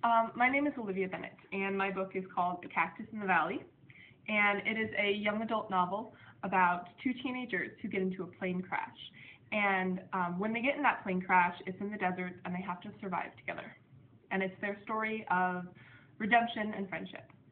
My name is Olivia Bennett, and my book is called Cactus in the Valley, and it is a young adult novel about two teenagers who get into a plane crash. And when they get in that plane crash, it's in the desert, and they have to survive together. And it's their story of redemption and friendship.